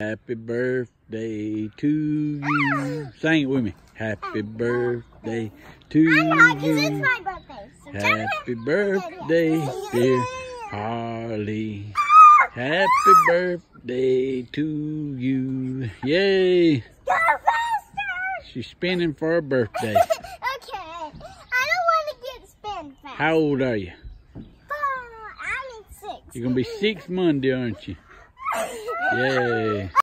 Happy birthday to you. Sing it with me. Happy birthday to you. I'm not, because it's my birthday. So Happy birthday, dear Harley. Happy birthday to you. Yay. Go faster. She's spinning for her birthday. Okay. I don't want to get spin fast. How old are you? I'm 6. You're going to be 6 Monday, aren't you? Yay.